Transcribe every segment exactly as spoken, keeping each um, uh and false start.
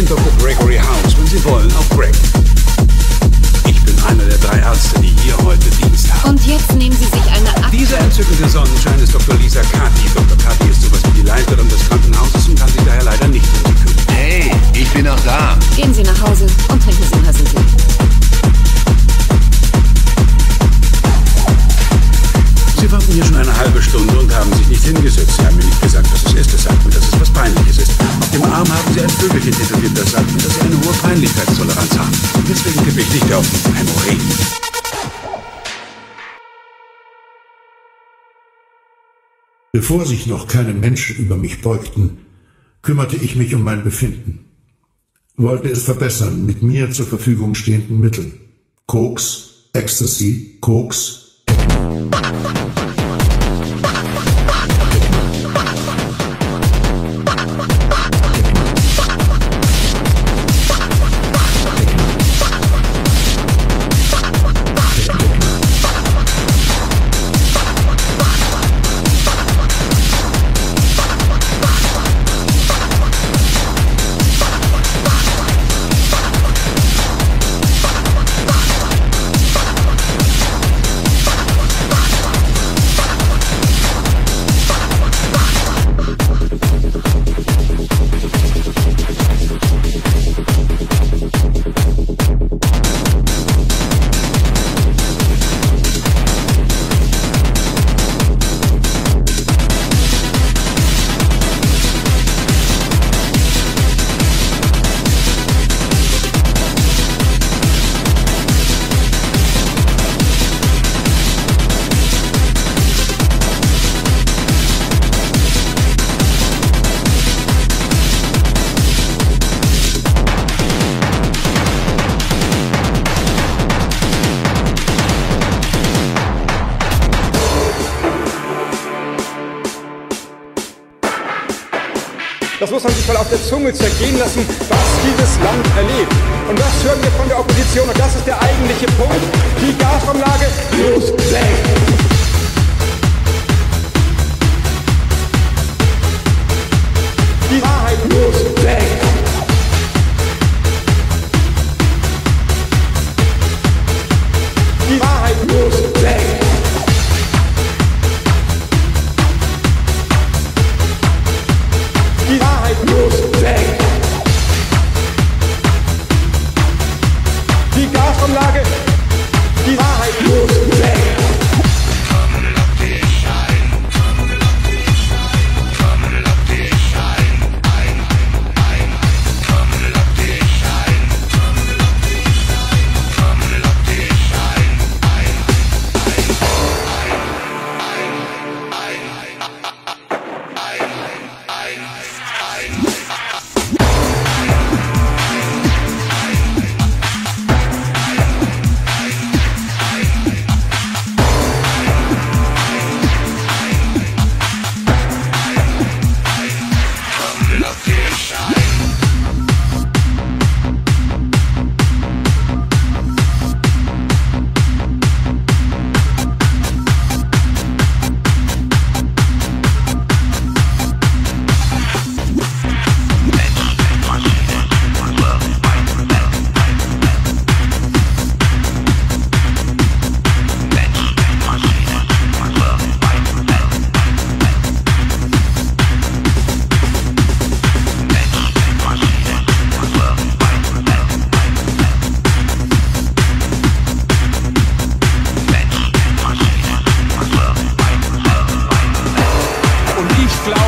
bin Doktor Gregory House, wenn Sie wollen, auch Greg. Ich bin einer der drei Ärzte, die hier heute Dienst haben. Und jetzt nehmen Sie sich eine Akte. Dieser entzückende Sonnenschein ist Doktor Lisa Kati. Doktor Kati ist sowas wie die Leiterin des Krankenhauses und kann sich daher leider nicht um Sie kümmern. Hey, ich bin auch da. Gehen Sie nach Hause und trinken Sie einen heißen Tee. Sie warten hier schon eine halbe Stunde und haben sich nicht hingesetzt. Sie haben mir nicht gesagt, was es ist. Das sagt mir, dass es was Peinliches ist. Auf dem Arm haben Sie ein Vögelchen tätowiert. Das sagt mir, dass Sie eine hohe Peinlichkeitstoleranz haben. Und deswegen tippe ich nicht auf Hämorrhoiden. Bevor sich noch keine Menschen über mich beugten, kümmerte ich mich um mein Befinden. Wollte es verbessern mit mir zur Verfügung stehenden Mitteln. Koks, Ecstasy, Koks, Das muss man sich mal auf der Zunge zergehen lassen, was dieses Land erlebt. Und das hören wir von der Opposition. Und das ist der eigentliche Punkt. Die Gasumlage muss weg. Die Wahrheit muss weg. Die Wahrheit muss weg. Die Wahrheit muss weg. Die Gasumlage, die Wahrheit muss weg.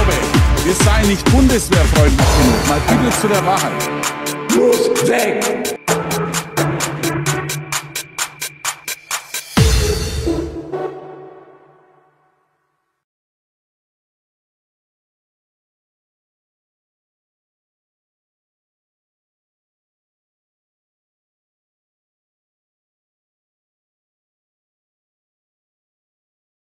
Wir seien nicht bundeswehrfreundlich genug. Mal bitte zu der Wahrheit. Muss weg!